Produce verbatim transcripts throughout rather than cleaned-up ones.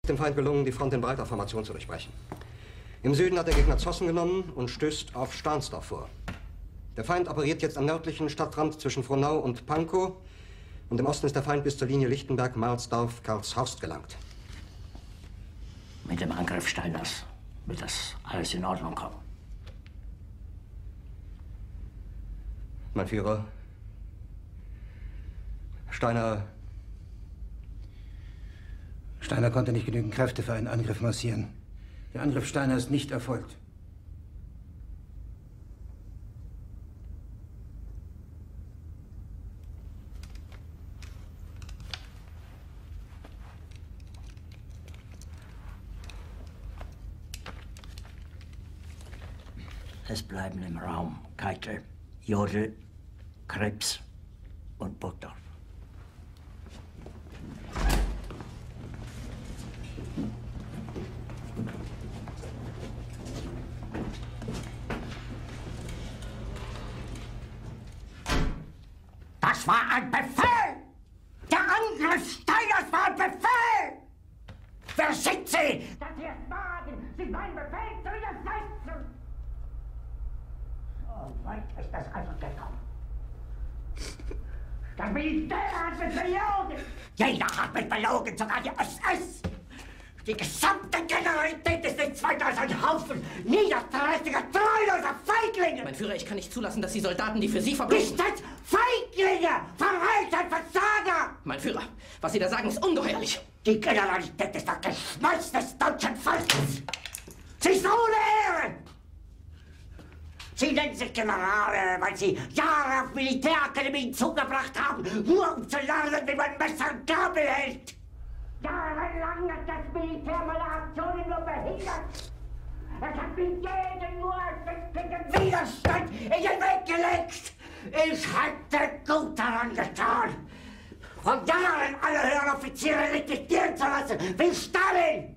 dem Feind gelungen, die Front in breiter Formation zu durchbrechen. Im Süden hat der Gegner Zossen genommen und stößt auf Stahnsdorf vor. Der Feind operiert jetzt am nördlichen Stadtrand zwischen Frohnau und Pankow. Und im Osten ist der Feind bis zur Linie Lichtenberg-Marsdorf-Karlshorst gelangt. Mit dem Angriff Steiners wird das alles in Ordnung kommen. Mein Führer, Steiner... Steiner konnte nicht genügend Kräfte für einen Angriff massieren. Der Angriff Steiner ist nicht erfolgt. Es bleiben im Raum Keitel, Jodl, Krebs und Burgdorf. Das war ein Befehl! Der Angriff Steiners war ein Befehl! Wer sind Sie, dass Sie es wagen, sich meinen Befehl zu widersetzen? So weit ist das also gekommen. Das Militär hat mich belogen! Jeder hat mich belogen, sogar die S S! Die gesamte Generalität ist nichts weiter als ein Haufen niederträchtiger, treuloser Feiglinge! Mein Führer, ich kann nicht zulassen, dass die Soldaten, die für Sie verbrechen... Nicht als Feiglinge! Verreiter, Versager! Mein Führer, was Sie da sagen, ist ungeheuerlich. Die Generalität ist das Geschmeiß des deutschen Volkes! Sie ist ohne Ehre! Sie nennen sich Generale, weil Sie Jahre auf Militärakademien zugebracht haben, nur um zu lernen, wie man Messer und Gabel hält! Jahrelang hat das Militär meine Aktionen nur behindert. Es hat mir jeden nur ersichtlichen Widerstand in den Weg gelegt. Ich hätte gut daran getan, von Jahren alle höheren Offiziere liquidieren zu lassen, wie Stalin.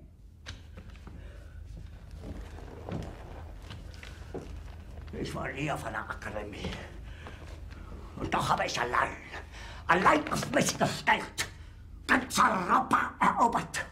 Ich war nie auf einer Akademie. Und doch habe ich allein, allein auf mich gestellt, ganz Europa erobert.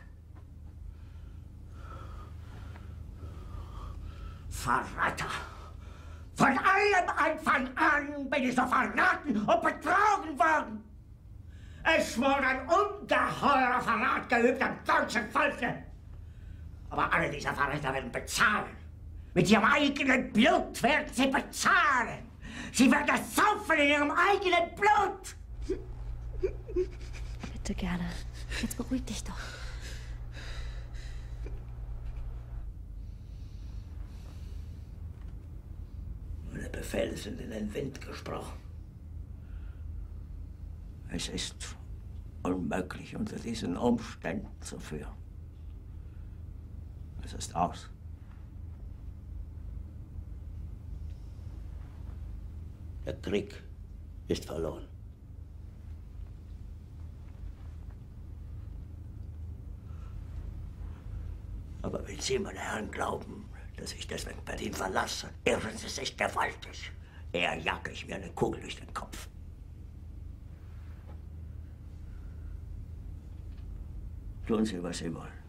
Verräter! Von allem Anfang an bin ich so verraten und betrogen worden. Es wurde ein ungeheurer Verrat geübt am deutschen Volke. Aber alle diese Verräter werden bezahlen. Mit ihrem eigenen Blut werden sie bezahlen. Sie werden es saufen in ihrem eigenen Blut. Bitte gerne. Jetzt beruhig dich doch. Meine Befehle sind in den Wind gesprochen. Es ist unmöglich, unter diesen Umständen zu führen. Es ist aus. Der Krieg ist verloren. Aber wenn Sie, meine Herren, glauben, dass ich deswegen Berlin verlasse, irren Sie sich gewaltig. Eher jage ich mir eine Kugel durch den Kopf. Tun Sie, was Sie wollen.